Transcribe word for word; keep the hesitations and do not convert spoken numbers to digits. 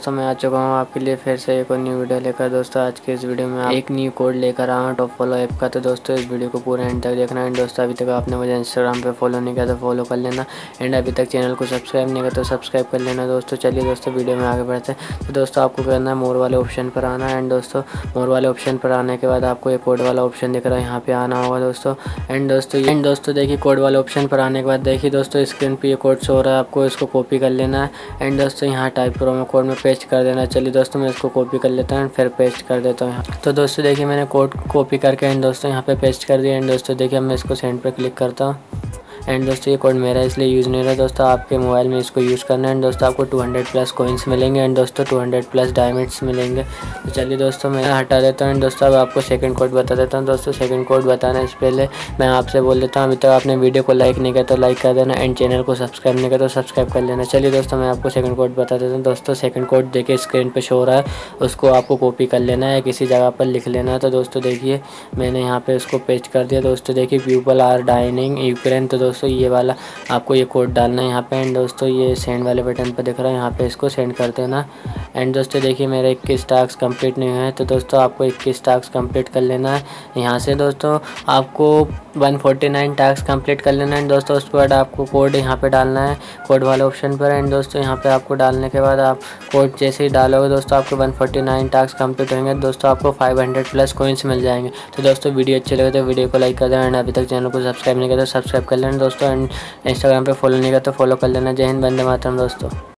दोस्तों मैं आ चुका हूँ आपके लिए फिर से एक और न्यू वीडियो लेकर। दोस्तों आज के इस वीडियो में आप एक न्यू कोड लेकर आया हूँ टॉप फॉलो ऐप का। तो दोस्तों इस वीडियो को पूरा एंड तक देखना है। दोस्तों अभी तक आपने मुझे इंस्टाग्राम पे फॉलो नहीं किया तो फॉलो कर लेना एंड अभी तक चैनल को सब्सक्राइब नहीं किया तो सब्सक्राइब कर लेना। दोस्तों चलिए दोस्तों वीडियो में आगे बढ़ते हैं। तो दोस्तों आपको करना है मोर वाले ऑप्शन पर आना है एंड दोस्तों मोर वाले ऑप्शन पर आने के बाद आपको एक कोड वाला ऑप्शन दिख रहा है, यहाँ पे आना होगा दोस्तों। एंड दोस्तों एंड दोस्तों देखिए कोड वाले ऑप्शन पर आने के बाद देखिए दोस्तों स्क्रीन पे ये कोड शो हो रहा है, आपको इसको कॉपी कर लेना है एंड दोस्तों यहाँ टाइप प्रोमो कोड में पेस्ट कर देना। चलिए दोस्तों मैं इसको कॉपी कर लेता हूँ फिर पेस्ट कर देता हूँ यहाँ। तो दोस्तों देखिए मैंने कोड कॉपी करके एंड दोस्तों यहाँ पे पेस्ट कर दिया एंड दोस्तों देखिए अब मैं इसको सेंड पे क्लिक करता हूँ एंड दोस्तों ये कोड मेरा है इसलिए यूज़ नहीं रहा। दोस्तों आपके मोबाइल में इसको यूज़ करना है एंड दोस्तों आपको टू हंड्रेड प्लस कॉइन्स मिलेंगे एंड दोस्तों टू हंड्रेड प्लस डायमंड्स मिलेंगे। तो चलिए दोस्तों मैं हटा देता हूँ एंड दोस्तों अब आपको सेकंड कोड बता देता हूँ। दोस्तों सेकंड कोड बताना इससे पहले मैं आपसे बोल देता हूँ अभी तक आपने वीडियो को लाइक नहीं किया तो लाइक कर देना एंड चैनल को सब्सक्राइब नहीं किया तो सब्सक्राइब कर लेना। चलिए दोस्तों मैं आपको सेकंड कोड बता देता हूँ। दोस्तों सेकंड कोड देखिए स्क्रीन पर शो हो रहा है, उसको आपको कॉपी कर लेना है, किसी जगह पर लिख लेना है। तो दोस्तों देखिए मैंने यहाँ पे उसको पेस्ट कर दिया। दोस्तों देखिए पीपल आर डाइनिंग यूक्रेन। तो दोस्तों ये वाला आपको ये कोड डालना है यहाँ पे एंड दोस्तों ये सेंड वाले बटन पर दिख रहा है, यहाँ पे इसको सेंड कर देना। एंड दोस्तों देखिए मेरे इक्कीस टास्क कंप्लीट नहीं हुए हैं तो दोस्तों आपको इक्कीस टास्क कंप्लीट कर लेना है। यहाँ से दोस्तों आपको one forty nine task complete कर लेना है दोस्तों। उसके बाद आपको कोड यहाँ पे डालना है कोड वाले ऑप्शन पर एंड दोस्तों यहाँ पे आपको डालने के बाद आप कोड जैसे ही डालोगे दोस्तों आपको one forty nine task complete होंगे। दोस्तों आपको फाइव हंड्रेड प्लस कॉइन्स मिल जाएंगे। तो दोस्तों वीडियो अच्छी लगे तो वीडियो को लाइक कर देना एंड अभी तक चैनल को सब्सक्राइब नहीं किया तो सब्सक्राइब कर लेना दोस्तों एंड इंस्टाग्राम पे फॉलो नहीं किया तो फॉलो कर लेना। जय हिंद, वंदे मातरम दोस्तों।